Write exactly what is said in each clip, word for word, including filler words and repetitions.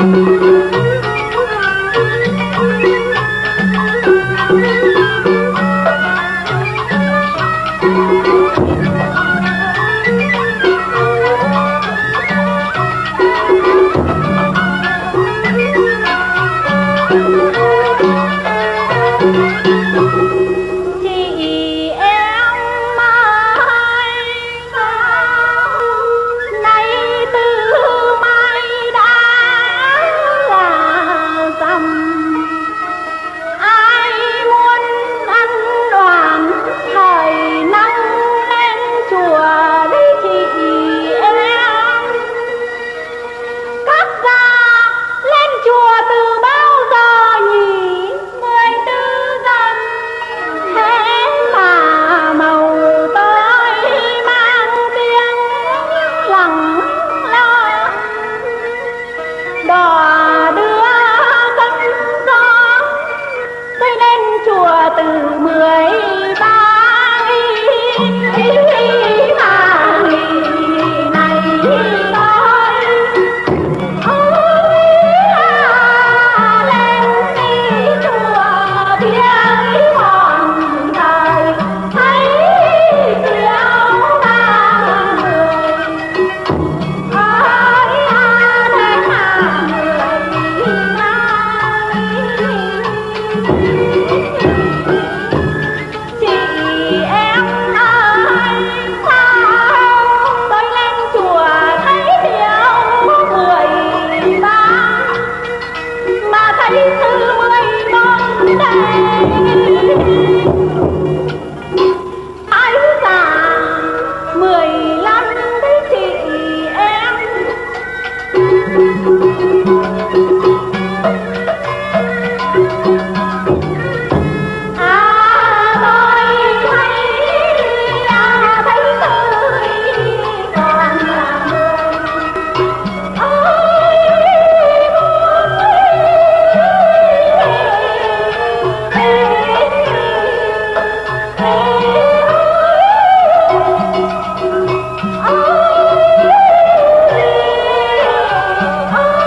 Oh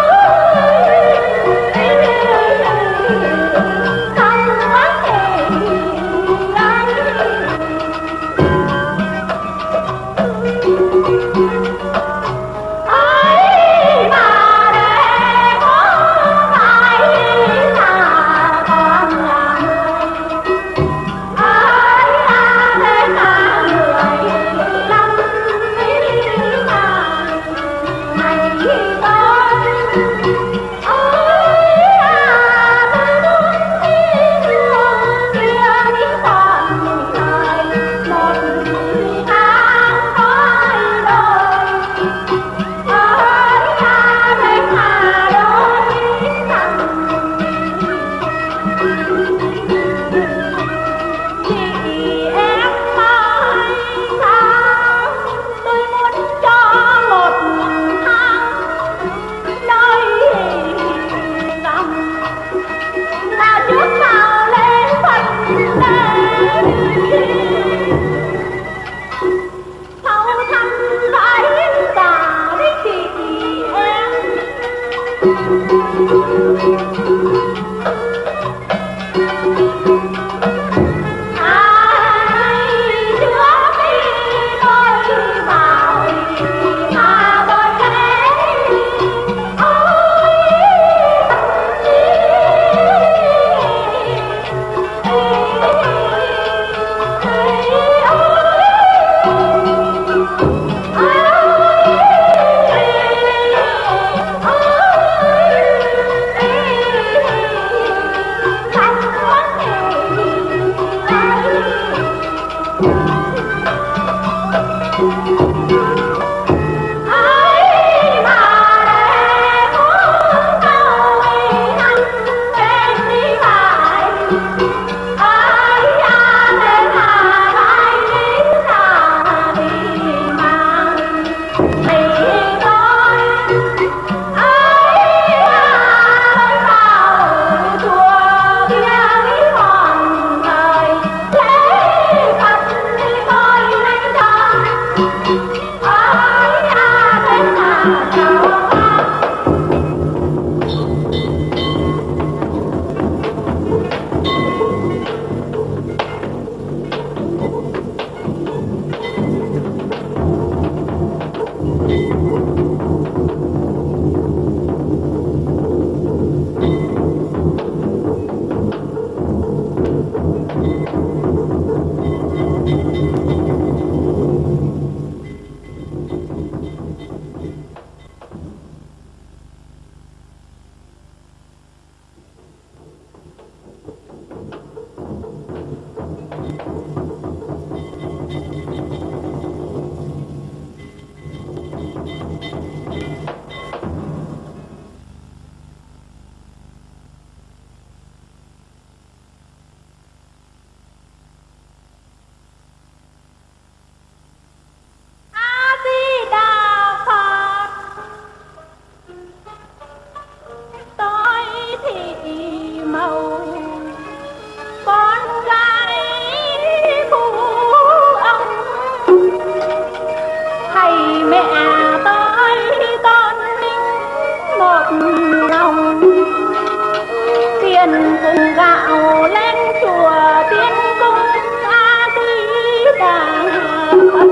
tiền cùng gạo lên chùa tiên cung A Di Đà Phật.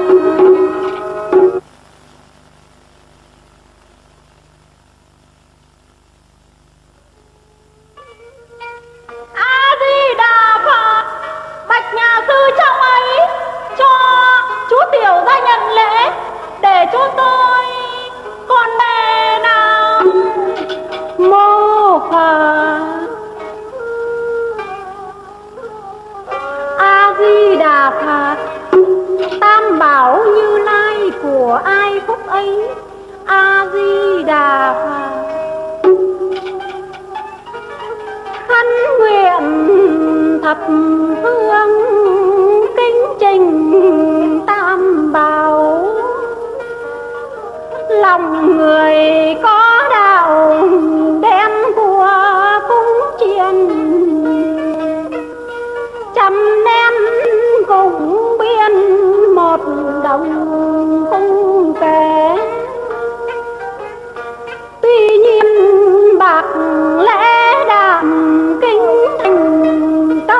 A Di Đà Phật. Bạch nhà sư trong ấy cho chú tiểu ra nhận lễ để cho tôi con mẹ nào. Mô Phật. A Di Đà Phật. Tam bảo Như Lai của ai phúc ấy. A Di Đà Phật. Khấn nguyện thập phương kính trình tam bảo. Lòng người có đạo đem của cúng chiên. Trăm nén cùng biên một đồng không kể. Tuy nhiên bạc lẽ đạm kính thành tâm.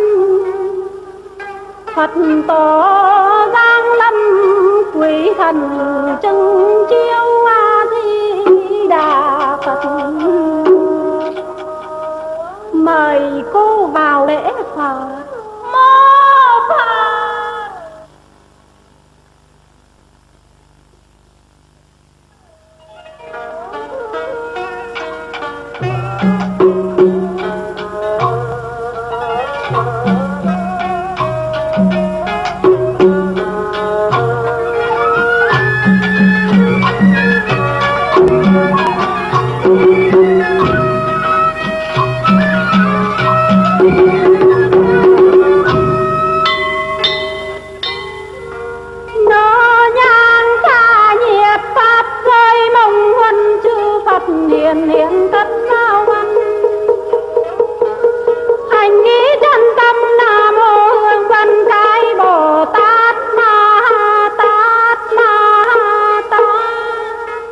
Phật tổ giang lâm quý thần trưng chiếu. A Di Đà Phật. Mời cô vào lễ Phật. Mô Phật. Hiền hiền tất cao văn hành nghĩ chân tâm. Nam mô Hương Vân Cái Bồ Tát Ma Tát Ma Tát.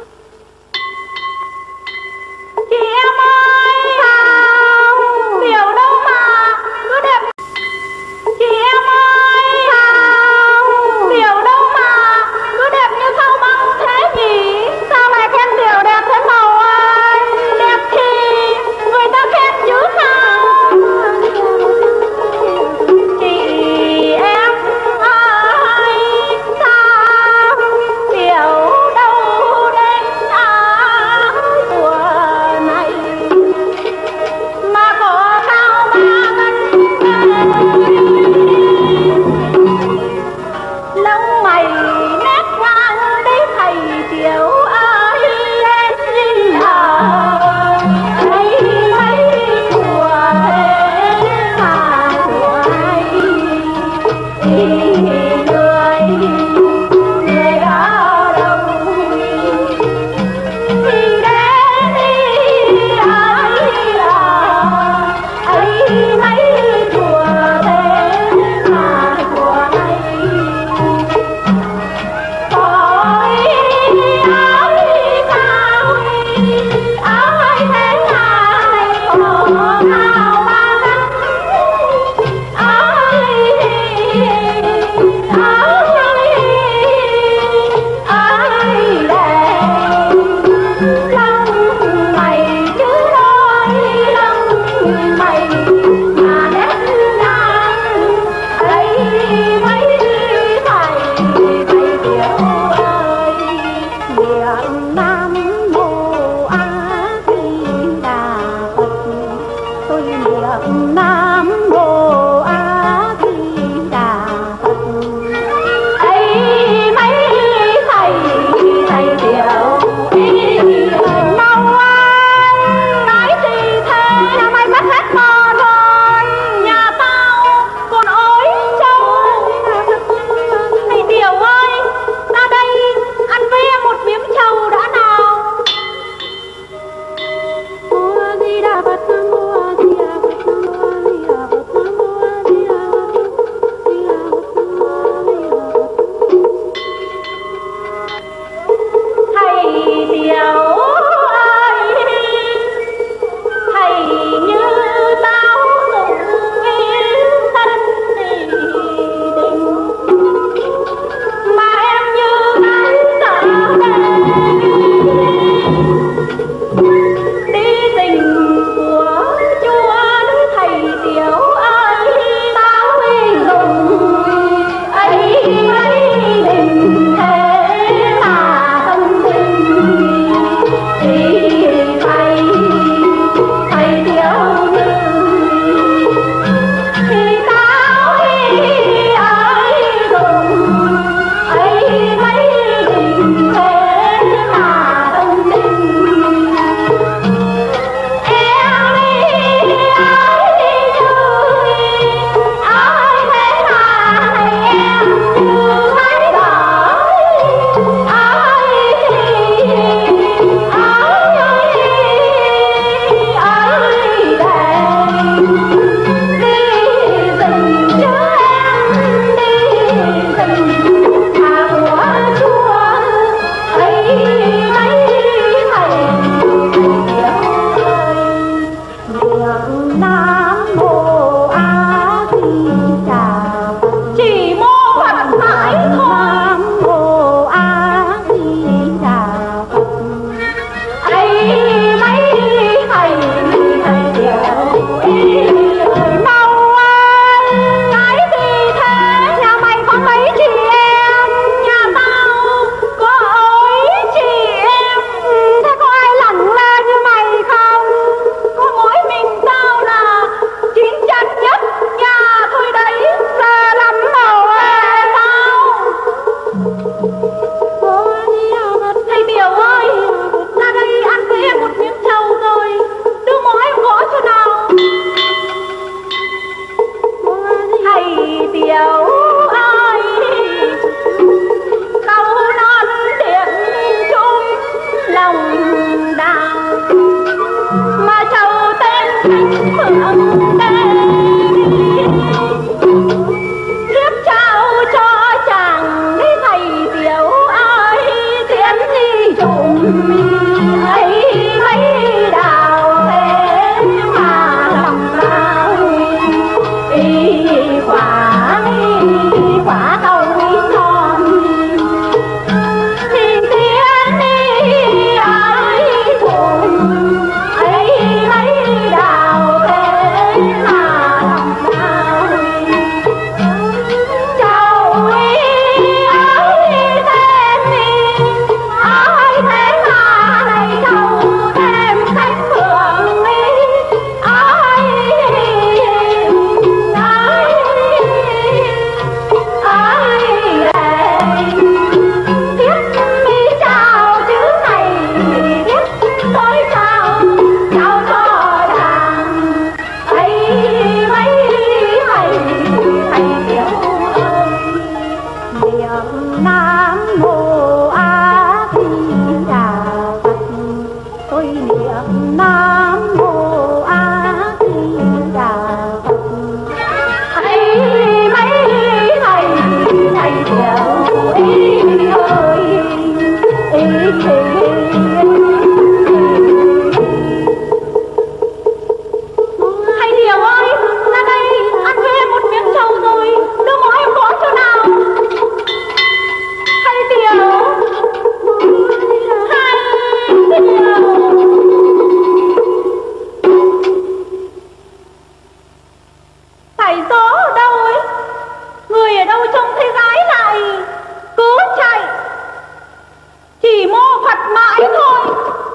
Chị em ơi hào biểu đâu mà cứ đẹp. Chị em ơi hào biểu đâu mà cứ đẹp như sao băng thế nhỉ. Sao lại khen điều đẹp thế màu ơi. Đẹp thì niệm Nam Mô A Di Đà Phật. Hãy mấy thầy thầy tiểu ý ơi ý thầy Điều ơi, ra đây ăn với em một miếng trầu rồi đưa mỏ em gõ chỗ nào. Thầy Điều, thầy Điều. Thầy gió ở đâu ấy? Người ở đâu trông thấy gái lại cứ chạy, chỉ mô Phật mãi thôi.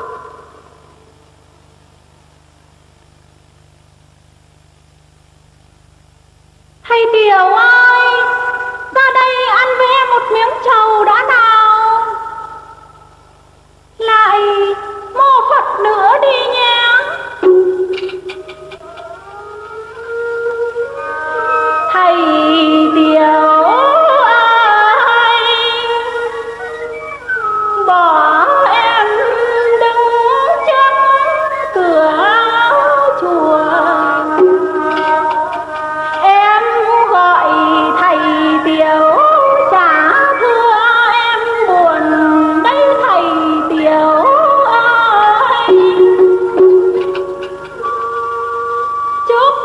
Thầy Điều ơi, ra đây ăn với em một miếng trầu đã nào. Lại mô Phật nữa đi nhé. Thầy Điều ơi, bỏ em đứng trước cửa chùa. Em gọi thầy Điều trả thưa em buồn đây thầy Điều ơi. Chúc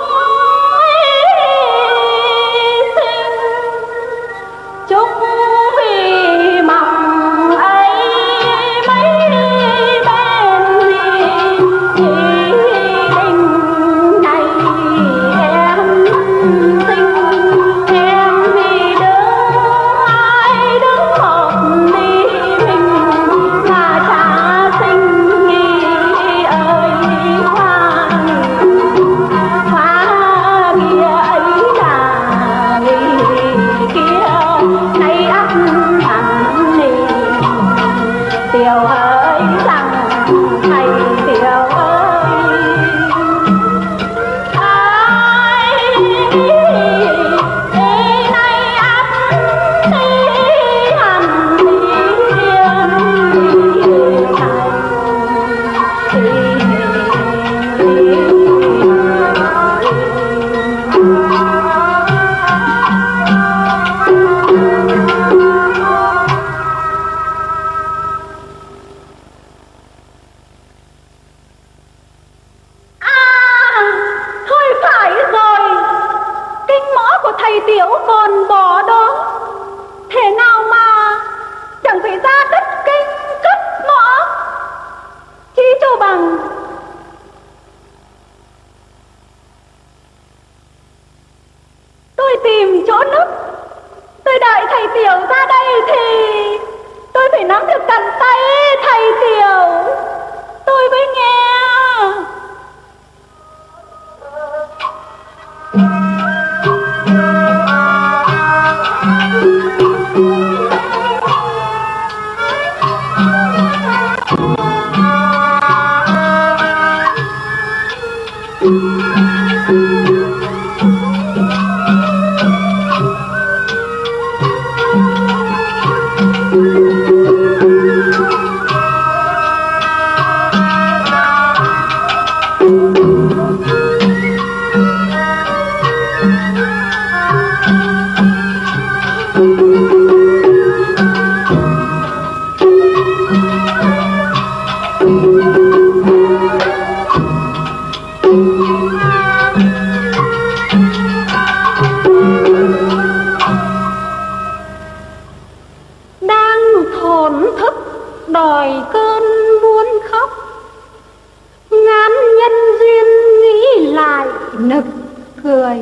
sinh chúc vì mong ấy mấy bên gì đình này em sinh em vì đứng ai đứng một đi mình là cha sinh nghi ơi khoan khóa kia ấy là nghi kia nay ắt hẳn đi Điều hỡi rằng thầy Điều ơi ai nay ắt đi hẳn đi À, thôi phải rồi, kinh mõ của thầy Tiểu còn bỏ đó, thế nào mà chẳng phải ra đất kinh cất mõ, chỉ cho bằng tôi tìm chỗ núp, tôi đợi thầy Tiểu ra đây thì tôi phải nắm được cẳng tay thầy Tiểu tôi mới nghe. Đang thổn thức đòi cơn muốn khóc, ngán nhân duyên nghĩ lại nực cười.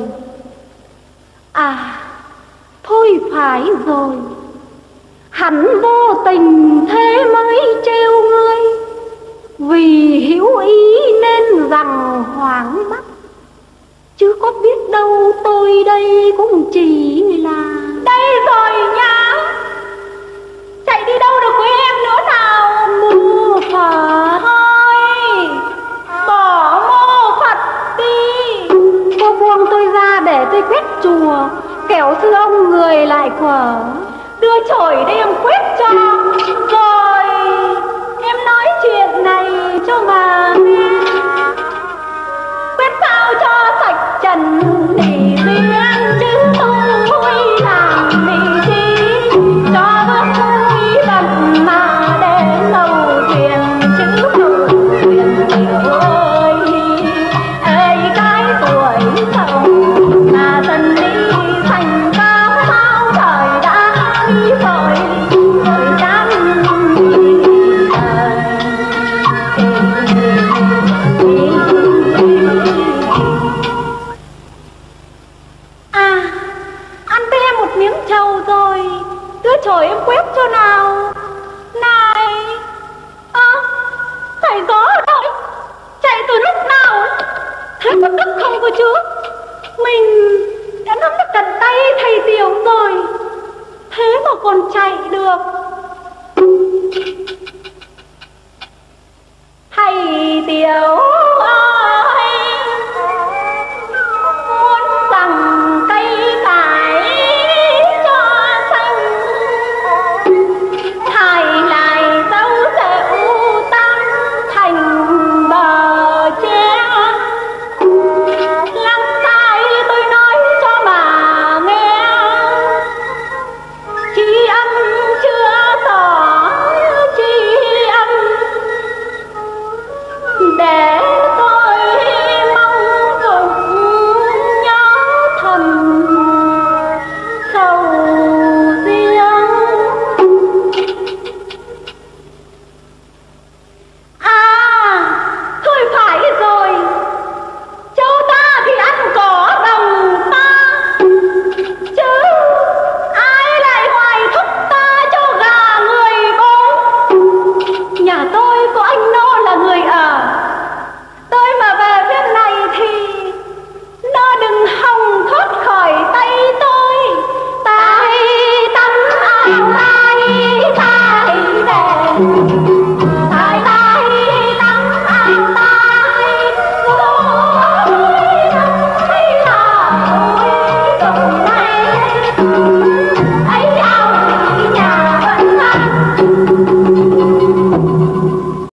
À thôi phải rồi, hẳn vô tình thế mới trêu ngươi, vì hữu ý nên rằng hoảng mắt, chứ có biết đâu tôi đây cũng chỉ là đây rồi nha. Chạy đi đâu được với em nữa nào. Mô Phật thôi, bỏ mô Phật đi. Cô buông tôi ra để tôi quét chùa, kẻo sư ông người lại quở. Đưa chổi đây em quét cho, rồi em nói chuyện này cho mà nghe. Quyết sao cho sạch trần thì riêng chứ tôi làm gì chi cho bước vui bận mà để ngầu thuyền chứ tôi thuyền nhiều ơi. Ơi cái tuổi sầu là dần đi thành cao sao trời đã đi rồi rồi dám à, ăn te một miếng trầu rồi, đưa trời em quét cho nào. Này, ơ, à, thầy gió ở đâu? Chạy từ lúc nào ấy? Thế có đức không cơ chứ? Mình đã nắm được cánh tay thầy Tiểu rồi, thế mà còn chạy được. Thầy Tiểu ơi, muốn rằng cây cải cho xanh, thầy lại dấu rượu tan thành bờ tre. Lắng tai tôi nói cho mà nghe, tri âm chưa tỏ tri âm để